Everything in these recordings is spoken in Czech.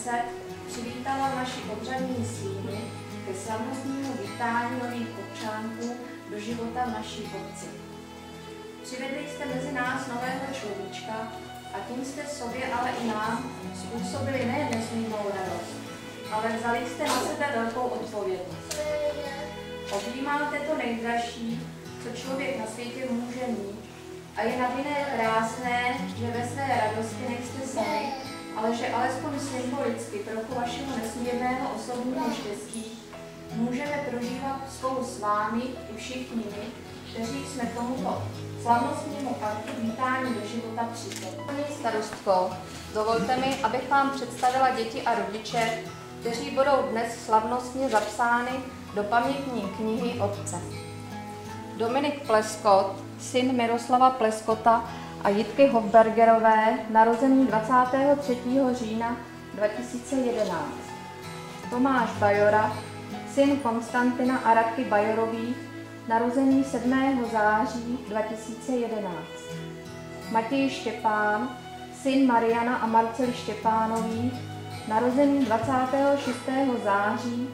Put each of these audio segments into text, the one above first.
Trojice přivítala naši obřadní síny ke slavnostnímu vítání nových občánků do života v naší obci. Přivedli jste mezi nás nového človíčka a tím jste sobě, ale i nám způsobili nejen nesmírnou radost, ale vzali jste na sebe velkou odpovědnost. Objímáte to nejdražší, co člověk na světě může mít, a je navinné krásné, že ve své radosti nejste sami, ale že alespoň symbolicky trochu vašeho nesmírného osobního štěstí můžeme prožívat spolu s vámi i všichni my, kteří jsme tomuto slavnostnímu aktu vítání do života přišli. Paní starostko, dovolte mi, abych vám představila děti a rodiče, kteří budou dnes slavnostně zapsány do pamětní knihy Otce. Dominik Pleskot, syn Miroslava Pleskota a Jitky Hofbergerové, narozený 23. října 2011. Tomáš Bajora, syn Konstantina a Radky Bajorových, narozený 7. září 2011. Matěj Štěpán, syn Mariana a Marcely Štěpánových, narozený 26. září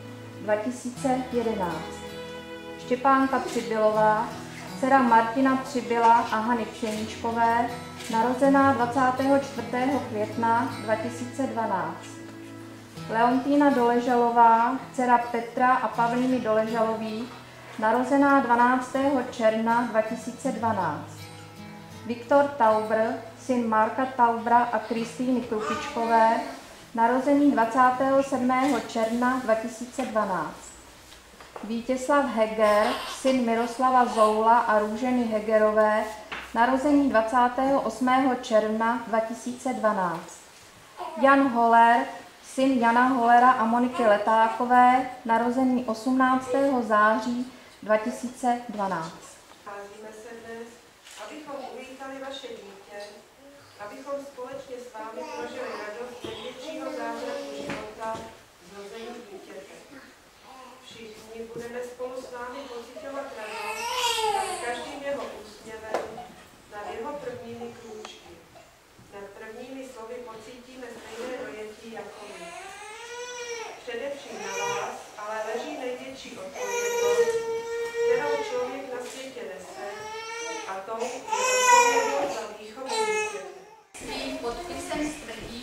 2011. Štěpánka Přibylová, dcera Martina Přibyla a Hany Pšeničkové, narozená 24. května 2012. Leontýna Doležalová, dcera Petra a Pavlíny Doležalových, narozená 12. června 2012. Viktor Taubr, syn Marka Taubra a Kristýny Krupičkové, narozený 27. června 2012. Vítězslav Heger, syn Miroslava Zoula a Růženy Hegerové, narozený 28. června 2012. Jan Holer, syn Jana Holera a Moniky Letákové, narozený 18. září 2012. Scházíme se dnes, abychom uvítali vaše dítě, abychom společně s vámi prožili radost největšího zázraku života, zrození dítěte. Všichni budeme spolu s vámi pociťovat radost nad každým jeho úsměvem, nad jeho prvními krůčky. Nad prvními slovy pocítíme stejné dojetí jako my. Především na vás ale leží největší odpovědnost, kterou člověk na světě nese, a tou je odpovědnost za výchovu dítěte. Svým podpisem stvrdí,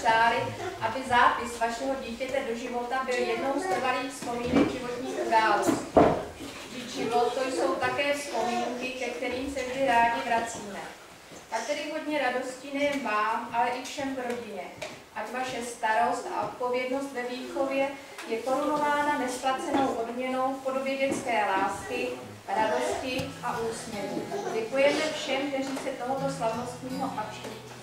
přáli, aby zápis vašeho dítěte do života byl jednou z trvalých vzpomínek životních událostí. Vždyť život to jsou také vzpomínky, ke kterým se vždy rádi vracíme. A tedy hodně radosti nejen vám, ale i všem v rodině. Ať vaše starost a odpovědnost ve výchově je korunována nesplacenou odměnou v podobě dětské lásky, radosti a úsměvu. Děkujeme všem, kteří se tohoto slavnostního aktu